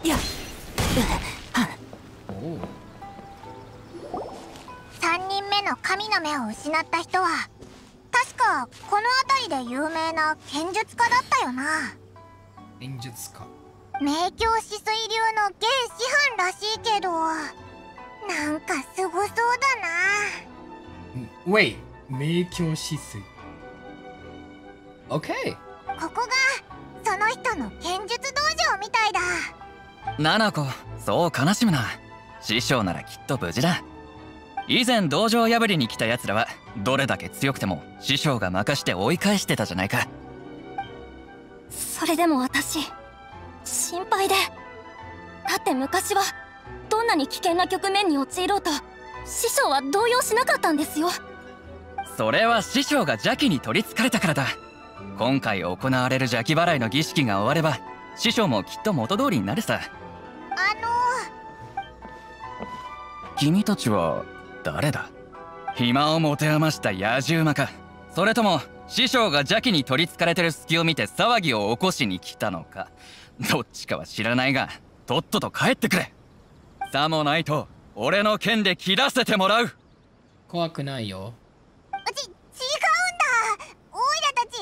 やっ 3人目の神の目を失った人は確かこの辺りで有名な剣術家だったよな。 剣術家。 明鏡止水流の現師範らしいけど、なんかすごそうだな。 Wait、明鏡止水。OK。 ここがその人の剣術道場みたいだ。 七子、そう悲しむな。師匠ならきっと無事だ。以前道場破りに来た奴らはどれだけ強くても師匠が任して追い返してたじゃないか。 それでも私心配で。だって昔はどんなに危険な局面に陥ろうと師匠は動揺しなかったんですよ。 それは師匠が邪気に取りつかれたからだ。今回行われる邪気払いの儀式が終われば師匠もきっと元通りになるさ。君たちは誰だ？暇を持て余した野獣馬か、それとも師匠が邪気に取りつかれてる隙を見て騒ぎを起こしに来たのか。どっちかは知らないがとっとと帰ってくれ。さもないと俺の剣で切らせてもらう。 怖くないよ。 違うんだ。オイラたち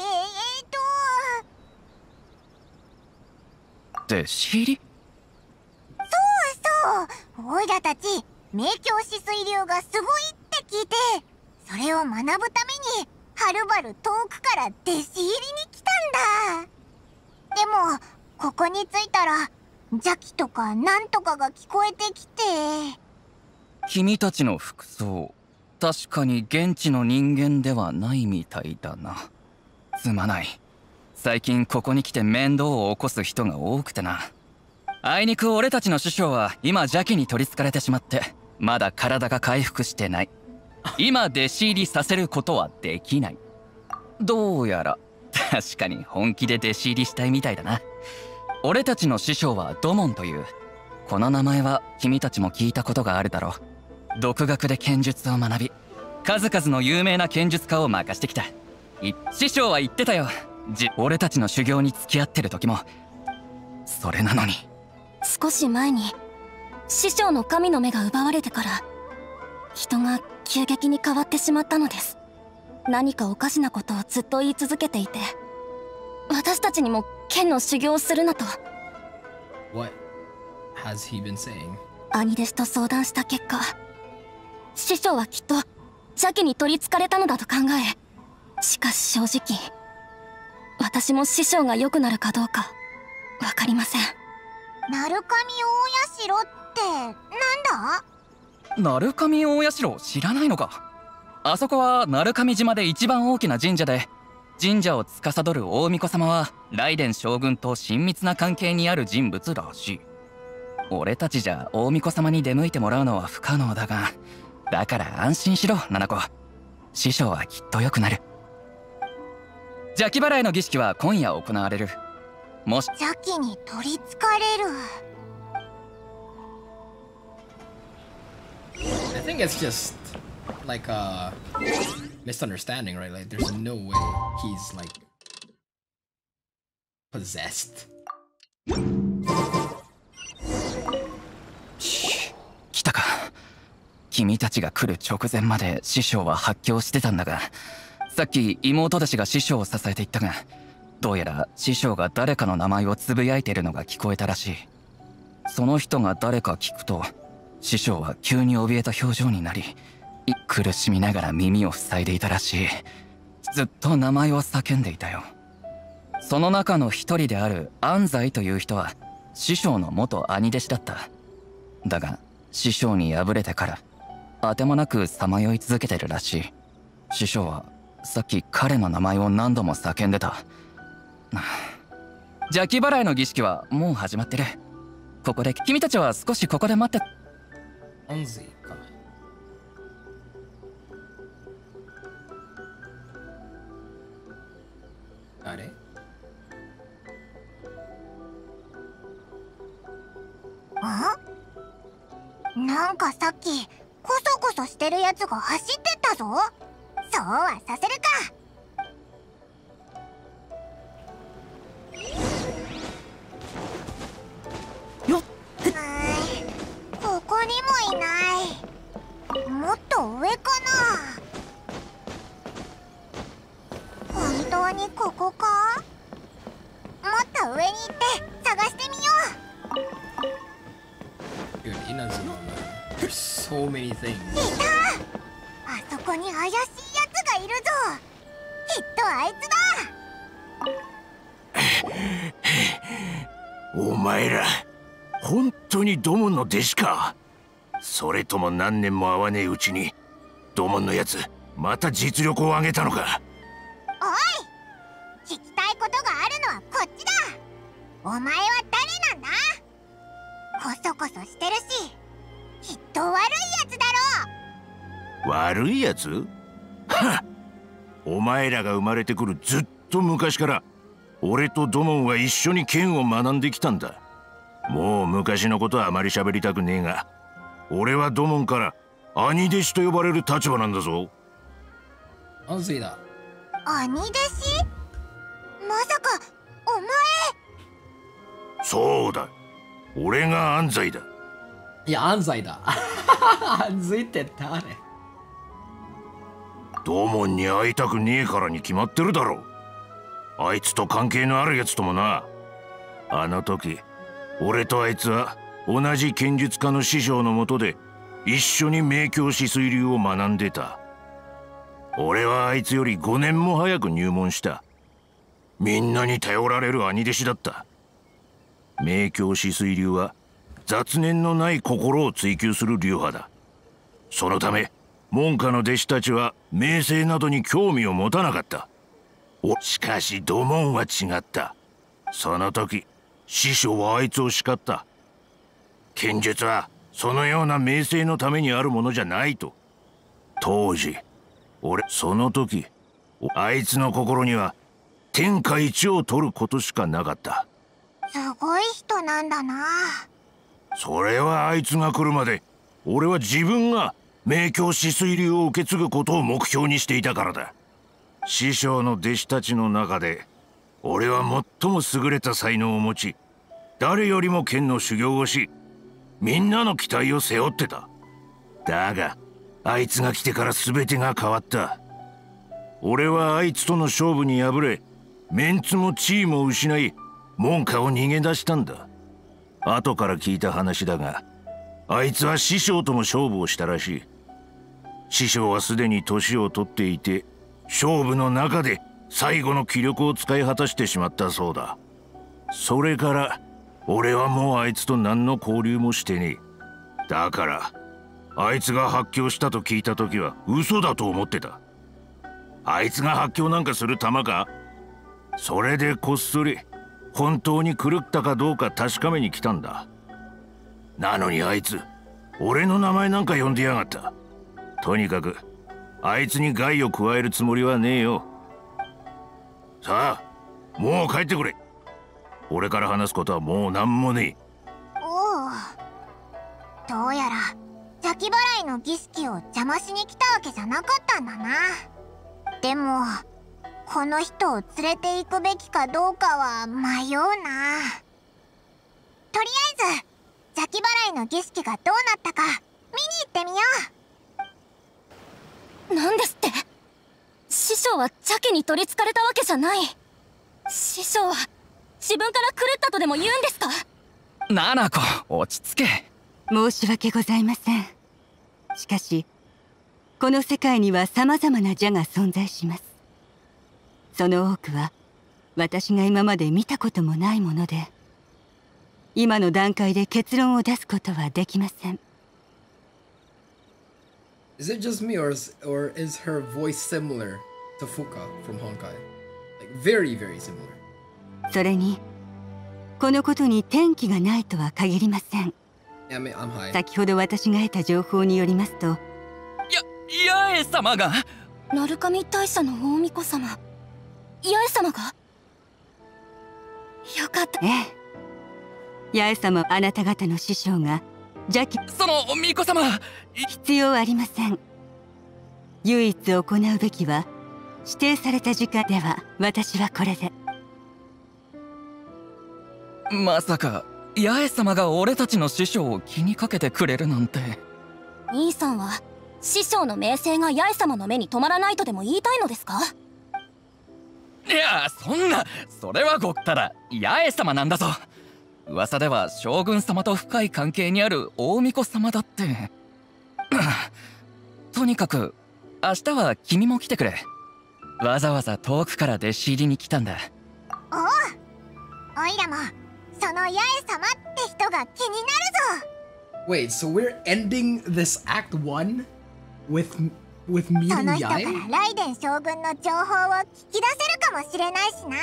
弟子入り？ そうオイラたち明鏡止水流がすごいって聞いて、それを学ぶためにはるばる遠くから弟子入りに来たんだ。でもここに着いたら邪気とかなんとかが聞こえてきて。 君たちの服装、確かに現地の人間ではないみたいだな。すまない。最近ここに来て面倒を起こす人が多くてな。あいにく俺たちの師匠は今邪気に取りつかれてしまってまだ体が回復してない。今弟子入りさせることはできない。どうやら確かに本気で弟子入りしたいみたいだな。俺たちの師匠は土門という。この名前は君たちも聞いたことがあるだろう。独学で剣術を学び数々の有名な剣術家を任してきた。師匠は言ってたよ。俺たちの修行に付き合ってる時も。それなのに少し前に師匠の神の目が奪われてから人が急激に変わってしまったのです。何かおかしなことをずっと言い続けていて、私たちにも剣の修行をするなと。 What has he been saying? 兄弟子と相談した結果、師匠はきっと邪気に取りつかれたのだと考え、しかし正直私も師匠が良くなるかどうか分かりません。 鳴神大社ってなんだ？ 鳴神大社知らないのか。あそこは鳴神島で一番大きな神社で、神社を司る大巫女様は雷電将軍と親密な関係にある人物らしい。俺たちじゃ大巫女様に出向いてもらうのは不可能だが、だから安心しろ七子。師匠はきっと良くなる。邪気払いの儀式は今夜行われる。もし邪気に取りつかれる。 I think it's just like a misunderstanding, right? Like there's no way he's like possessed. 来たか。君たちが来る直前まで師匠は発狂してたんだが、さっき妹弟子が師匠を支えていったが、どうやら師匠が誰かの名前をつぶやいているのが聞こえたらしい。その人が誰か聞くと師匠は急に怯えた表情になり、苦しみながら耳を塞いでいたらしい。ずっと名前を叫んでいたよ。その中の一人である安西という人は師匠の元兄弟子だった。だが師匠に敗れてからあてもなくさまよい続けてるらしい。師匠はさっき彼の名前を何度も叫んでた。邪気払いの儀式はもう始まってる。ここで君たちは少しここで待って。 安西か。あれ？ なんかさっきコソコソしてるやつが走ってったぞ。そうはさせるか。 よっ so many things. いた！あそこに怪しいやつがいるぞ。きっとあいつだ。お前ら本当に土門の弟子か？それとも何年も会わねえうちに土門のやつまた実力を上げたのか？ おい！聞きたいことがあるのはこっちだ。お前は誰なんだ？こそこそしてるし、きっと悪いやつだろ。 悪いやつ？はっ！お前らが生まれてくるずっと昔から俺と土門は一緒に剣を学んできたんだ。もう昔のことはあまり喋りたくねえが、俺は土門から兄弟子と呼ばれる立場なんだぞ。 安西だ。 兄弟子？まさかお前？ そうだ、俺が安西だ。 いや、安西だ。安西って誰？ 土門に会いたくねえからに決まってるだろう。あいつと関係のあるやつともな。あの時俺とあいつは同じ剣術家の師匠のもとで一緒に明鏡止水流を学んでた。俺はあいつより5年も早く入門した。みんなに頼られる兄弟子だった。明鏡止水流は雑念のない心を追求する流派だ。そのため門下の弟子たちは名声などに興味を持たなかった。しかし土門は違った。その時師匠はあいつを叱った。剣術はそのような名声のためにあるものじゃないと。当時その時あいつの心には天下一を取ることしかなかった。 すごい人なんだな。 それはあいつが来るまで俺は自分が明鏡止水流を受け継ぐことを目標にしていたからだ。師匠の弟子たちの中で俺は最も優れた才能を持ち、誰よりも剣の修行をし、みんなの期待を背負ってた。だがあいつが来てから全てが変わった。俺はあいつとの勝負に敗れ、メンツも地位も失い、門下を逃げ出したんだ。後から聞いた話だが、あいつは師匠とも勝負をしたらしい。師匠はすでに年を取っていて、勝負の中で最後の気力を使い果たしてしまったそうだ。それから俺はもうあいつと何の交流もしてねえ。だからあいつが発狂したと聞いた時は嘘だと思ってた。あいつが発狂なんかする玉か？それでこっそり本当に狂ったかどうか確かめに来たんだ。なのにあいつ俺の名前なんか呼んでやがった。とにかくあいつに害を加えるつもりはねえよ。さあもう帰ってくれ。俺から話すことはもう何もねえ。 おう。どうやら邪気払いの儀式を邪魔しに来たわけじゃなかったんだな。でもこの人を連れて行くべきかどうかは迷うな。とりあえず邪気払いの儀式がどうなったか見に行ってみよう。 なんですって？師匠は邪気に取りつかれたわけじゃない。師匠は自分から狂ったとでも言うんですか？ ナナコ、落ち着け。 申し訳ございません。しかしこの世界には様々な邪が存在します。その多くは私が今まで見たこともないもので、今の段階で結論を出すことはできません。 Is it just me or is her voice similar to Fuka from Honkai? Like very, very similar. それにこのことに転機がないとは限りません。 Yeah, I'm high. 先ほど私が得た情報によりますと、 八重様が。 鳴神大社の大巫女様、八重様が。よかった。 ええ、八重様、あなた方の師匠が邪気。 その巫女様、 必要ありません。唯一行うべきは指定された時間では、私はこれで。 まさか八重様が俺たちの師匠を気にかけてくれるなんて。 兄さんは師匠の名声が八重様の目に留まらないとでも言いたいのですか？ いや、そんな、それはただ八重様なんだぞ。噂では将軍様と深い関係にある大巫女様だって。 とにかく明日は君も来てくれ。わざわざ遠くから弟子入りに来たんだ。 おう、おいらもその八重様って人が気になるぞ。 Wait, so we're ending this Act 1 with そ meeting の人から Yae? ライデン将軍の情報を聞き出せるかもしれないしな。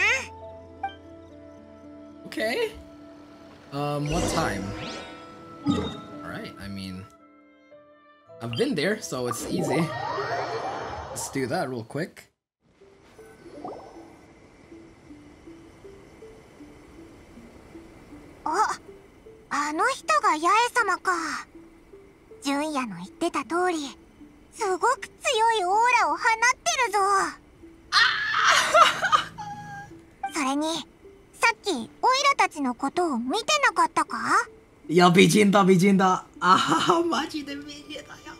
Okay. What time? Alright, I mean, I've been there, so it's easy. Let's do that real quick. あの人が八重様か。純也の言ってた通り、すごく強いオーラを放ってるぞ。それに、さっきオイラたちのことを見てなかったか Ya, Vegeta, Vegeta. Ah, machi de Vegeta, ya.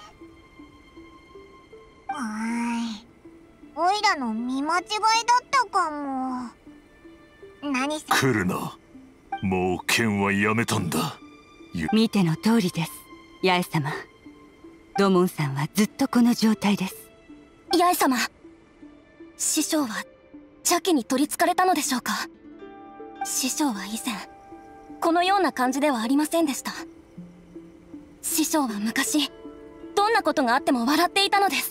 オイラの見間違いだったかも。何せ来るな。もう剣はやめたんだ。 見ての通りです。八重様、土門さんはずっとこの状態です。 八重様、師匠は邪気に取りつかれたのでしょうか。師匠は以前このような感じではありませんでした。師匠は昔どんなことがあっても笑っていたのです。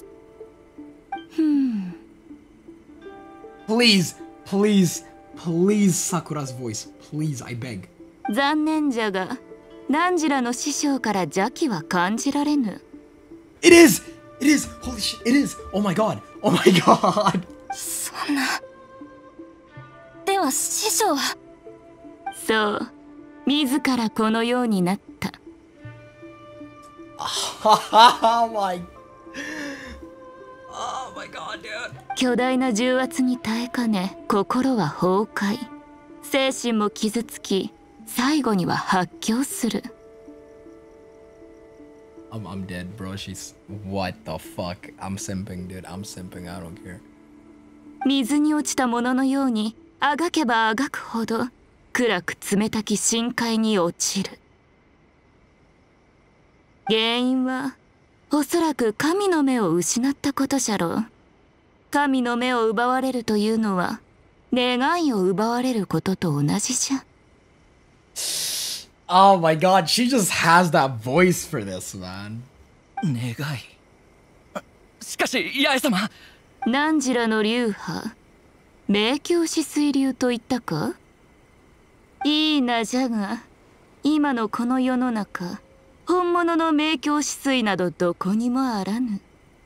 Please, please, please, Sakura's voice. Please, I beg. 残念じゃが、汝の師匠から邪気は感じられぬ。 It is! It is! Holy shit, it is! Oh my god! Oh my god! そんな。では師匠は。 そう、自らこのようになった。 Oh my... Oh my god, dude. 巨大な重圧に耐えかね、心は崩壊。精神も傷つき、最後には発狂する。 I'm dead, bro. She's... What the fuck? I'm simping, dude. I'm simping. I don't care. 水に落ちたもののように、あがけばあがくほど、暗く冷たき深海に落ちる。原因は、おそらく神の目を失ったことじゃろう。神の目を奪われるというのは、願いを奪われることと同じじゃ。 Oh my god, she just has that voice for this, man. 願い。しかし八重様、 汝らの流派、明鏡止水流と言ったか。いいなじゃが、今のこの世の中、本物の明鏡止水などどこにもあらぬ。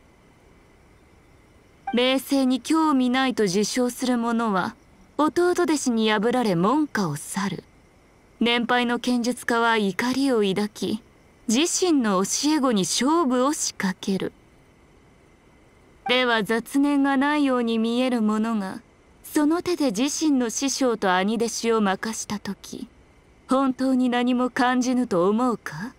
冷静に興味ないと自称する者は、弟弟子に破られ門下を去る。年配の剣術家は怒りを抱き、自身の教え子に勝負を仕掛ける。では雑念がないように見える者が、その手で自身の師匠と兄弟子を任したとき、本当に何も感じぬと思うか？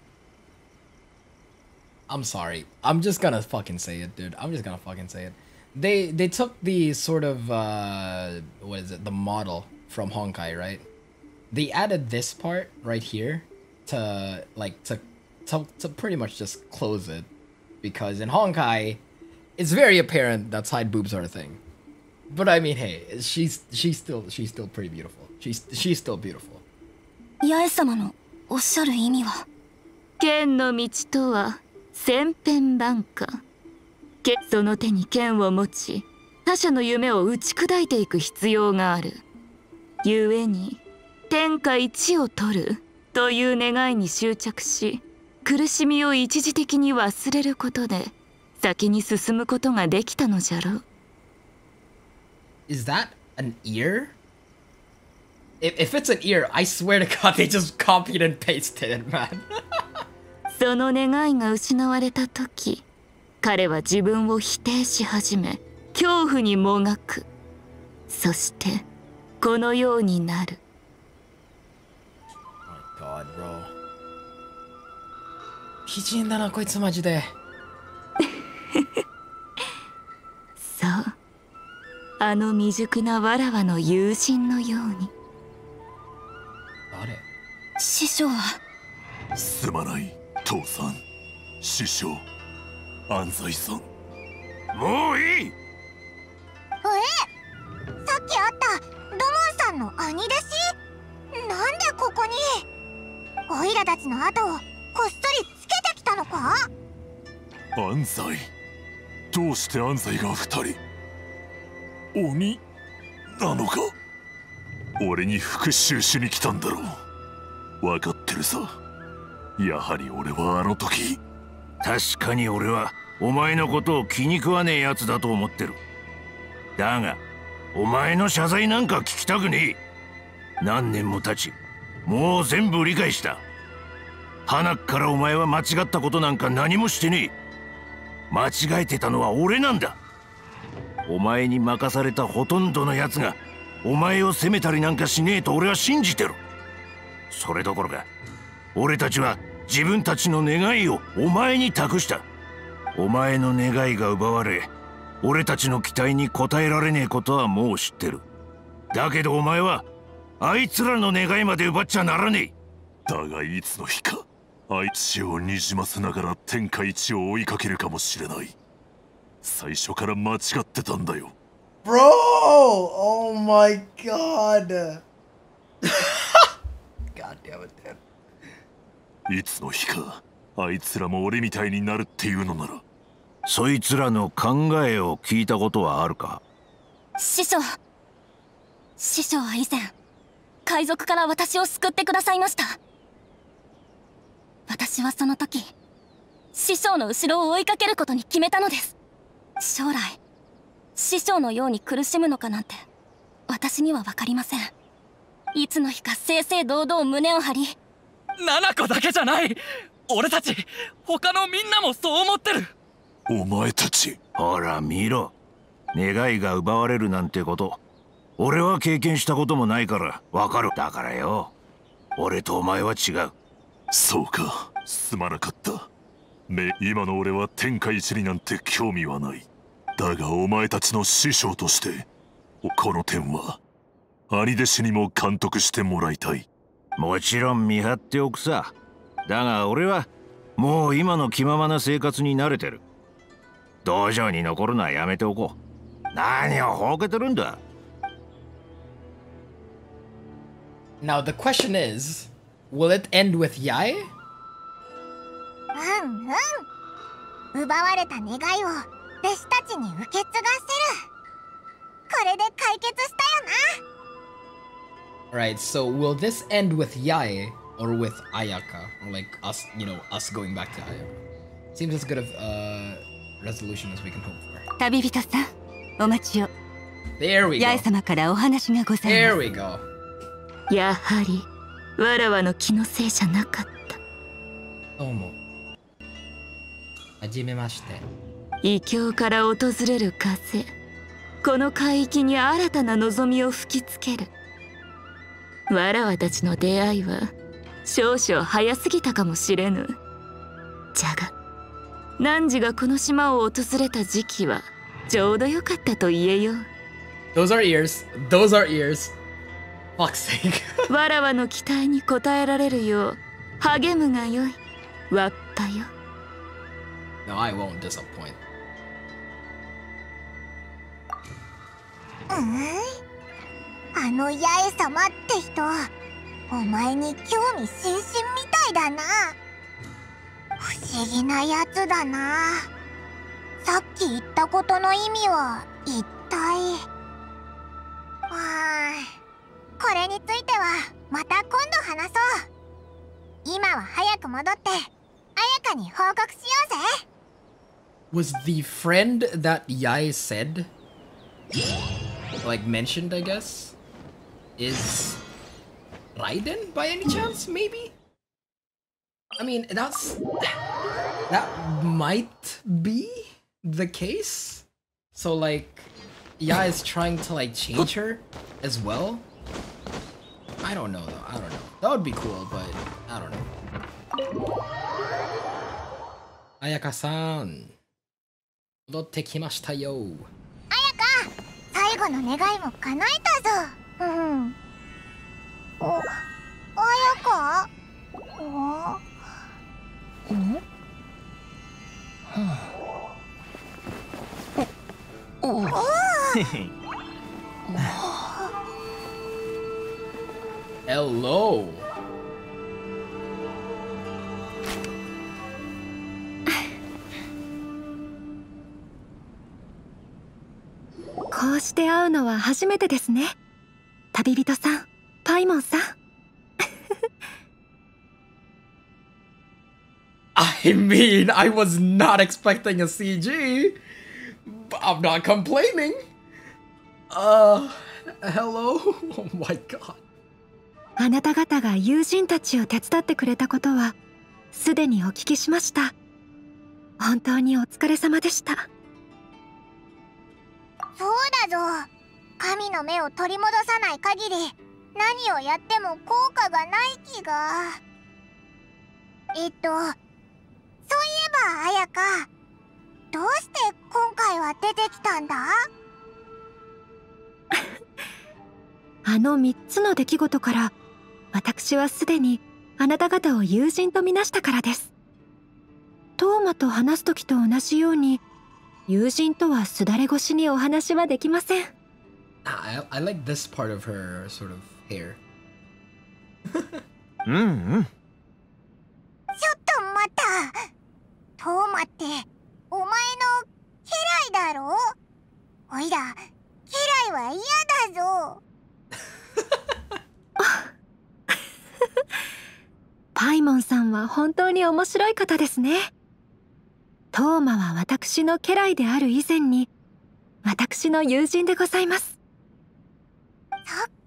I'm sorry. I'm just gonna fucking say it, dude. I'm just gonna fucking say it. They took the sort of what is it? The model from Honkai, right? They added this part right here to like to pretty much just close it, because in Honkai, it's very apparent that side boobs are a thing. But I mean, hey, she's still pretty beautiful. She's still beautiful. 八重様のおっしゃる意味は。 剣の道とは千変万化。その手に剣を持ち、他者の夢を打ち砕いていく必要がある。故に天下一を取るという願いに執着し、苦しみを一時的に忘れることで先に進むことができたのじゃろう。 Is that an ear? If it's an ear, I swear to God, they just copied and pasted it, man. その願いが失われた時、彼は自分を否定し始め、恐怖にもがく。そしてこのようになる。 Oh my God, bro. 美人だなこいつマジで。 そう、あの未熟なわらわの友人のように。 誰？ 師匠は。 すまない父さん。 師匠安西さん。 もういい。 さっき会った土門さんの兄弟子？なんでここに？オイラたちの後をこっそりつけてきたのか？ 安西、どうして安西が2人鬼なのか。俺に復讐しに来たんだろう。分かってるさ。やはり俺はあの時。 確かに俺はお前のことを気に食わねえやつだと思ってる。だがお前の謝罪なんか聞きたくねえ。何年も経ちもう全部理解した。花からお前は間違ったことなんか何もしてねえ。間違えてたのは俺なんだ。お前に任されたほとんどのやつがお前を責めたりなんかしねえと俺は信じてる。それどころか俺たちは自分たちの願いをお前に託した。お前の願いが奪われ俺たちの期待に応えられねえことはもう知ってる。だけどお前はあいつらの願いまで奪っちゃならねえ。 だがいつの日かあいつ血をにじませながら天下一を追いかけるかもしれない。最初から間違ってたんだよ。 Bro! Oh my god! God damn it, dude. いつの日かあいつらも俺みたいになるっていうのなら。 そいつらの考えを聞いたことはあるか？ 師匠は以前海賊から私を救ってくださいました。私はその時師匠の後ろを追いかけることに決めたのです。将来師匠のように苦しむのかなんて私には分かりません。いつの日か正々堂々胸を張り。 七子だけじゃない、俺たち他のみんなもそう思ってる。 お前たちほら見ろ。願いが奪われるなんてこと俺は経験したこともないからわかる。だからよ、俺とお前は違う。 そうか、すまなかった。今の俺は天下一になんて興味はない。だがお前たちの師匠としてこの点は兄弟子にも監督してもらいたい。 もちろん見張っておくさ。だが俺はもう今の気ままな生活に慣れてる。道場に残るのはやめておこう。何をほうけてるんだ。 Now the question is, will it end with Yae? 奪われた願いを弟子たちに受け継がせる。これで解決したよな。 Right, so will this end with Yae or with Ayaka? Or like us, us going back to Ayaka? Seems as good of resolution as we can hope for. 旅人さん、お待ちを。 There we go. 八重様からお話がございます。 There we go. やはりわらわの気のせいじゃなかった。 どうも。はじめまして。 異境から訪れる風、この海域に新たな望みを吹きつける。わらわたちの出会いは少々早すぎたかもしれぬ。じゃが汝がこの島を訪れた時期はちょうどよかったと言えよう。 Those are ears. Those are ears. Fuck's sake. わらわの期待に応えられるよう励むがよい。わっぱよ。 No, I won't disappoint. あの八重様って人、お前に興味津々みたいだな。不思議なやつだな。さっき言ったことの意味は一体。これについてはまた今度話そう。今は早く戻って綾香に報告しようぜ。 Was the friend that Yae said, like mentioned, I guess, is Raiden by any chance? Maybe. I mean, that might be the case. So like, Yae is trying to like change her as well. I don't know though. I don't know. That would be cool, but I don't know. Ayaka-san. 戻ってきましたよ。 綾香、最後の願いも叶えたぞ。綾香？ Hello. こうして会うのは初めてですね。旅人さん、パイモンさん。 I mean, I was not expecting a CG, but I'm not complaining. Hello? Oh my god. あなた方が友人たちを手伝ってくれたことはすでにお聞きしました。本当にお疲れ様でした。 そうだぞ。神の目を取り戻さない限り何をやっても効果がない気が。そういえば綾香、どうして今回は出てきたんだ？ あの3つの出来事から私はすでにあなた方を友人とみなしたからです。トーマと話す時と同じように友人とはすだれ越しにお話はできません。 I like this part of her sort of hair. ちょっと待った。トーマってお前の家来だろ？おいら家来は嫌だぞ。 パイモンさんは本当に面白い方ですね。トーマは私の家来である以前に私の友人でございます。 そっ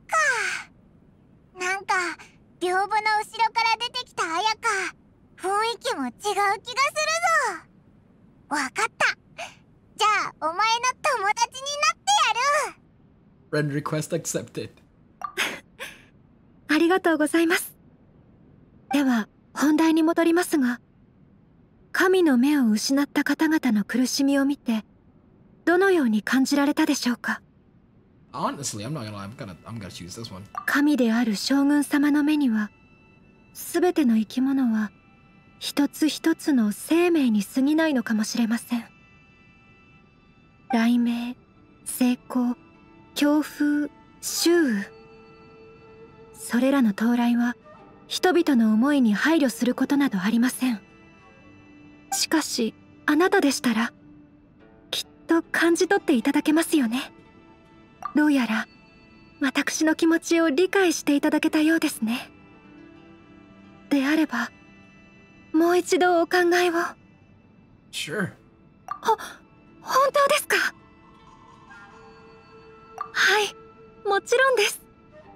か。なんか屏風の後ろから出てきた綾香、雰囲気も違う気がするぞ。わかった。じゃあお前の友達になってやる。 Friend request accepted. ありがとうございます。では本題に戻りますが、神の目を失った方々の苦しみを見てどのように感じられたでしょうか。 Honestly, I'm not gonna lie. I'm gonna choose this one. 神である将軍様の目にはすべての生き物は一つ一つの生命に過ぎないのかもしれません。雷鳴、成功、強風、周雨、それらの到来は人々の思いに配慮することなどありません。しかしあなたでしたらきっと感じ取っていただけますよね。どうやら私の気持ちを理解していただけたようですね。であればもう一度お考えを。 Sure. 本当ですか？はい、もちろんです。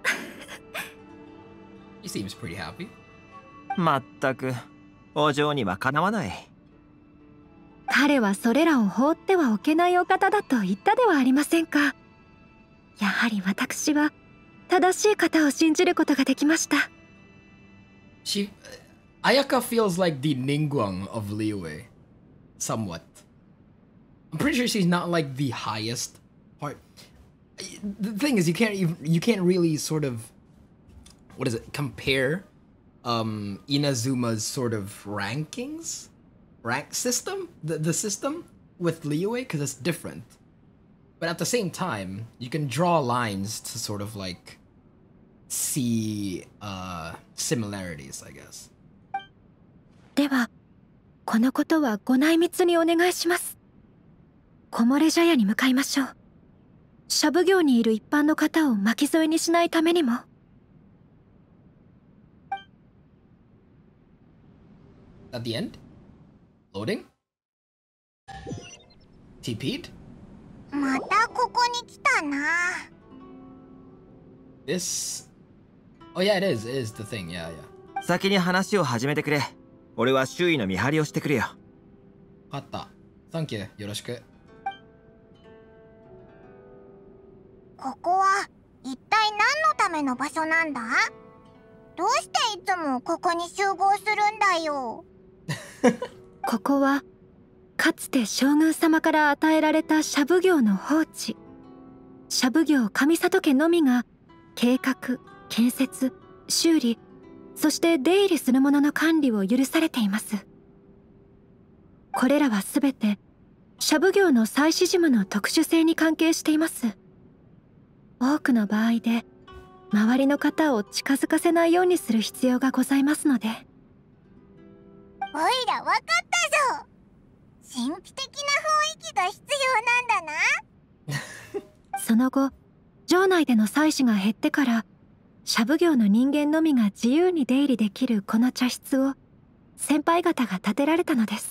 He seems pretty happy. まったくお嬢にはかなわない。 彼はそれらを放ってはおけないお方だと言ったではありませんか。やはり私は正しい方を信じることができました。 Ayaka feels like the Ningguang of Liyue, somewhat. I'm pretty sure she's not like the highest part. The thing is, you can't really sort of, what is it, compare Inazuma's sort of rankings, rank system, the system with Liyue, because it's different. But at the same time, you can draw lines to sort of like see similarities, I guess. ではこのことはご内密にお願いします。木漏れ茶屋に向かいましょう。シャブ業にいる一般の方を巻き添えにしないためにも。 At the end? Loading? TP'd? またここに来たな。 This... Oh yeah, it is the thing, yeah. 先に話を始めてくれ。俺は周囲の見張りをしてくるよ。 わかった。Thank you. よろしく。 ここは一体何のための場所なんだ？どうしていつもここに集合するんだよ。 ここはかつて将軍様から与えられたシャブ業の放置。シャブ業上里家のみが計画、建設、修理、そして出入りするものの管理を許されています。これらはすべてシャブ業の祭祀事務の特殊性に関係しています。多くの場合で周りの方を近づかせないようにする必要がございますので。 おいらわかったぞ。神秘的な雰囲気が必要なんだな。 その後、城内での祭祀が減ってからシャブ業の人間のみが自由に出入りできるこの茶室を先輩方が建てられたのです。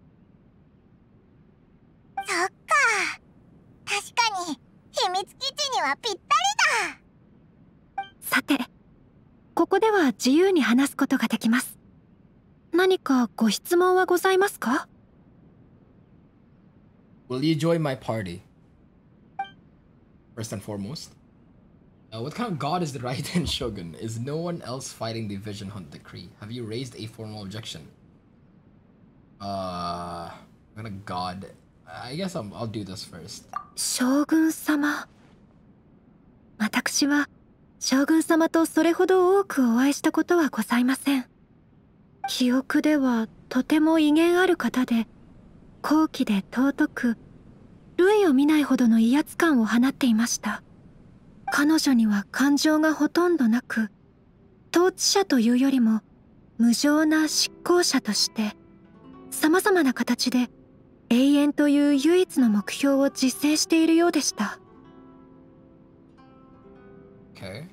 そっか、確かに秘密基地にはぴったりだ。 さて、ここでは自由に話すことができます。何かご質問はございますか？ Will you join my party? First and foremost, what kind of god is the Raiden Shogun? Is no one else fighting the Vision Hunt decree? Have you raised a formal objection? What kind of god? I guess I'll do this first. 将軍様。私は将軍様とそれほど多くお会いしたことはございません。記憶ではとても威厳ある方で、高貴で尊く、類を見ないほどの威圧感を放っていました。彼女には感情がほとんどなく、統治者というよりも無情な執行者として、様々な形で永遠という唯一の目標を実践しているようでした。 Okay.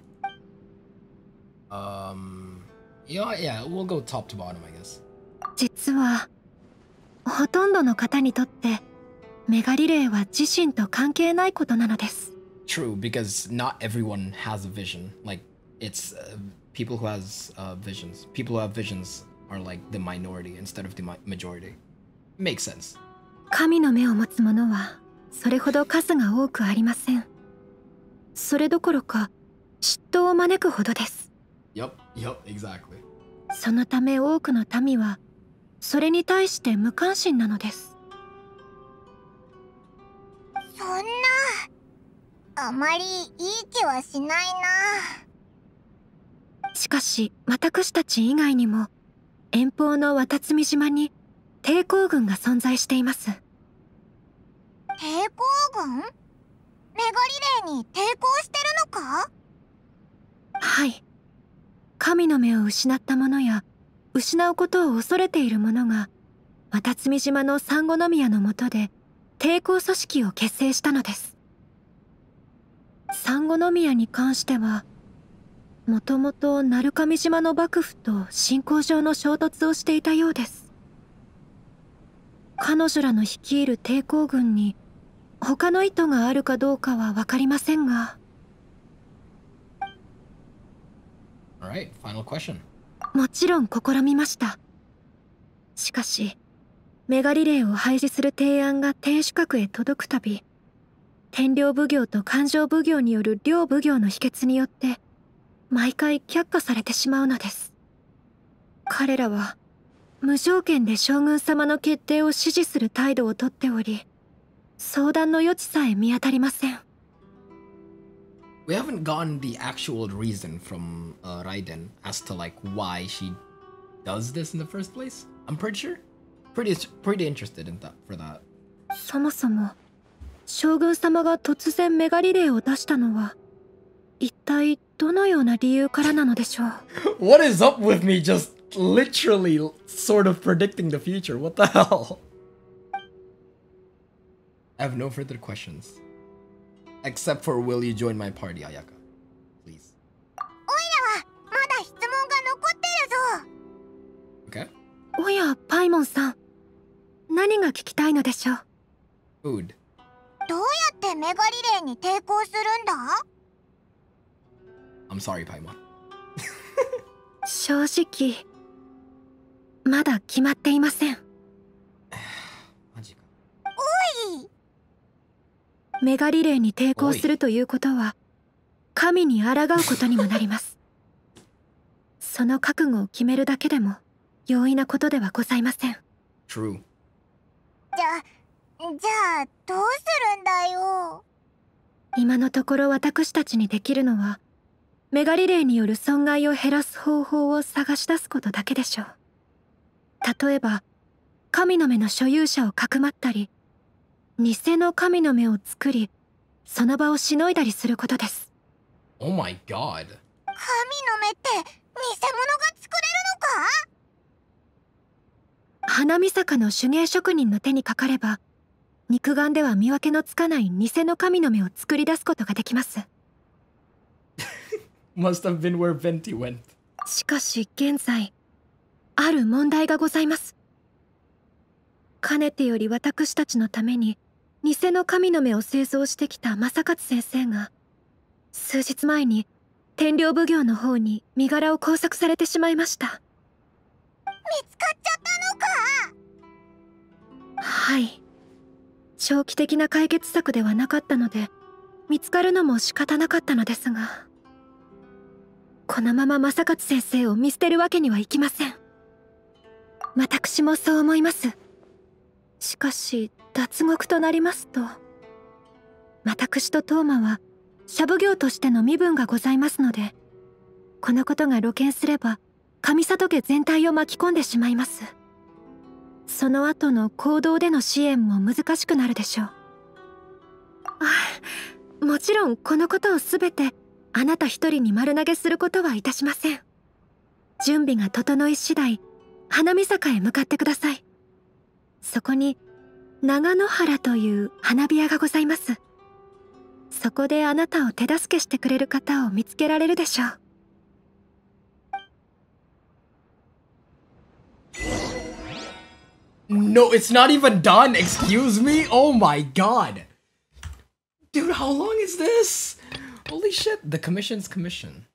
Yeah, we'll go top to bottom, I guess. 実は、ほとんどの方にとって、メガリレーは自身と関係ないことなのです。 True, because not everyone has a vision. Like, it's people who has visions. People who have visions are like the minority instead of the majority. Makes sense. 神の目を持つ者は、それほど数が多くありません。それどころか、嫉妬を招くほどです。 Yup, exactly. そのため多くの民は、それに対して無関心なのです。 そんな、あまりいい気はしないな。 しかし、私たち以外にも、遠方の渡積島に抵抗軍が存在しています。 抵抗軍？メガリレーに抵抗してるのか？ はい。神の目を失った者や、失うことを恐れている者が、渡積島のサンゴノ宮の下で、抵抗組織を結成したのです。サンゴノ宮に関しては、もともと鳴上島の幕府と信仰上の衝突をしていたようです。彼女らの率いる抵抗軍に、他の意図があるかどうかは分かりませんが。 Alright, final question. もちろん試みました。しかし、メガリレーを廃止する提案が天守閣へ届くたび、天領奉行と勘定奉行による両奉行の否決によって、毎回却下されてしまうのです。彼らは、無条件で将軍様の決定を支持する態度をとっており、相談の余地さえ見当たりません。 We haven't gotten the actual reason from Raiden as to like why she does this in the first place. I'm pretty sure. Pretty interested in that for that. そもそも将軍様が突然メガリレーを出したのは一体どのような理由からなのでしょう。 What is up with me just literally sort of predicting the future? What the hell? I have no further questions. Except for will you join my party, Ayaka? Please. おいらはまだ質問が残ってるぞ。 Okay. おや、パイモンさん。何が聞きたいのでしょう。 Food. どうやってメガリレーに抵抗するんだ？ I'm sorry, Paimon. 正直、まだ決まっていません。 マジか。 おい！ メガリレーに抵抗するということは、神に抗うことにもなります。その覚悟を決めるだけでも容易なことではございません。 True. じゃあどうするんだよ。 今のところ私たちにできるのは、メガリレーによる損害を減らす方法を探し出すことだけでしょう。例えば、神の目の所有者をかくまったり、 偽の神の目を作り、その場をしのいだりすることです。 Oh my god。 神の目って偽物が作れるのか？ 花見坂の手芸職人の手にかかれば、肉眼では見分けのつかない偽の神の目を作り出すことができます。 Must have been where Venti went。 しかし現在、ある問題がございます。かねてより私たちのために偽の神の目を製造してきた正勝先生が、数日前に天領奉行の方に身柄を拘束されてしまいました。 見つかっちゃったのか？ はい。長期的な解決策ではなかったので、見つかるのも仕方なかったのですが、このまま正勝先生を見捨てるわけにはいきません。私もそう思います。しかし脱獄となりますと、私とトーマは社奉行としての身分がございますので、このことが露見すれば上里家全体を巻き込んでしまいます。その後の行動での支援も難しくなるでしょう。もちろんこのことを全てあなた一人に丸投げすることはいたしません。準備が整い次第、花見坂へ向かってください。そこに長野原という花火屋がございます。そこであなたを手助けしてくれる方を見つけられるでしょう。 No, it's not even done. Excuse me. Oh my god. Dude, how long is this? Holy shit. The commission's commission.